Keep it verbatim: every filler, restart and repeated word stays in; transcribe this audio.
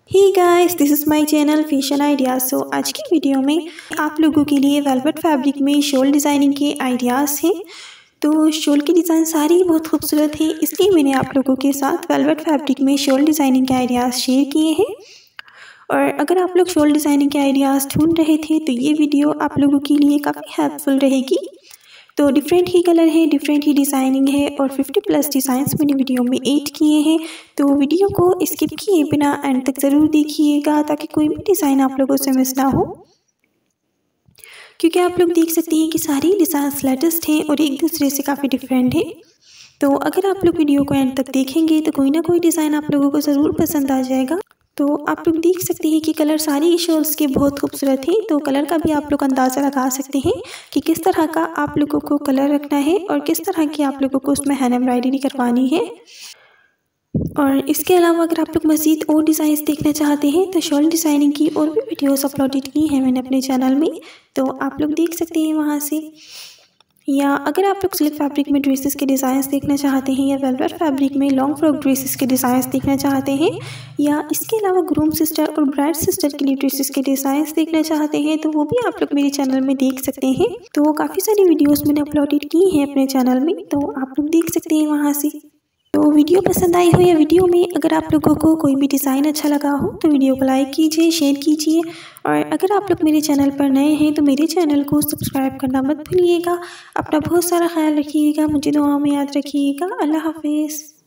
Hey guys, this is my channel fashion ideas. So आज की video में आप लोगों के लिए वेलवेट फैब्रिक में शॉल डिज़ाइनिंग के आइडियाज़ हैं। तो शॉल की डिज़ाइन सारी बहुत खूबसूरत है, इसलिए मैंने आप लोगों के साथ वेलवेट फैब्रिक में शॉल डिज़ाइनिंग के आइडियाज़ शेयर किए हैं। और अगर आप लोग शॉल डिज़ाइनिंग के आइडियाज़ ढूंढ रहे थे तो ये वीडियो आप लोगों के लिए काफ़ी हेल्पफुल रहेगी। तो डिफरेंट ही कलर है, डिफरेंट ही डिज़ाइनिंग है और फिफ्टी प्लस डिज़ाइंस मैंने वीडियो में ऐड किए हैं। तो वीडियो को स्किप किए बिना एंड तक ज़रूर देखिएगा ताकि कोई भी डिज़ाइन आप लोगों से मिस ना हो, क्योंकि आप लोग देख सकते हैं कि सारी डिज़ाइंस लेटेस्ट हैं और एक दूसरे से काफ़ी डिफरेंट है। तो अगर आप लोग वीडियो को एंड तक देखेंगे तो कोई ना कोई डिज़ाइन आप लोगों को ज़रूर पसंद आ जाएगा। तो आप लोग देख सकते हैं कि कलर सारी शॉल्स के बहुत खूबसूरत हैं। तो कलर का भी आप लोग अंदाज़ा लगा सकते हैं कि किस तरह का आप लोगों को कलर रखना है और किस तरह की आप लोगों को उसमें हैंड एम्ब्रॉयडरी करवानी है। और इसके अलावा अगर आप लोग मज़ीद और डिज़ाइंस देखना चाहते हैं तो शॉल डिज़ाइनिंग की और भी वीडियोस अपलोडेड की हैं मैंने अपने चैनल में, तो आप लोग देख सकते हैं वहाँ से। या अगर आप लोग सिल्क फैब्रिक में ड्रेसेस के डिज़ाइंस देखना चाहते हैं या वेलवेट फैब्रिक में लॉन्ग फ्रॉक ड्रेसेस के डिज़ाइंस देखना चाहते हैं या इसके अलावा ग्रूम सिस्टर और ब्राइड सिस्टर के लिए ड्रेसेस के डिज़ाइंस देखना चाहते हैं तो वो भी आप लोग मेरे चैनल में देख सकते हैं। तो काफ़ी सारी वीडियोस मैंने अपलोडेड की हैं अपने चैनल में, तो आप लोग देख सकते हैं वहाँ से। तो वीडियो पसंद आई हो या वीडियो में अगर आप लोगों को कोई भी डिज़ाइन अच्छा लगा हो तो वीडियो को लाइक कीजिए, शेयर कीजिए। और अगर आप लोग मेरे चैनल पर नए हैं तो मेरे चैनल को सब्सक्राइब करना मत भूलिएगा। अपना बहुत सारा ख्याल रखिएगा, मुझे दुआ में याद रखिएगा। अल्लाह हाफिज़।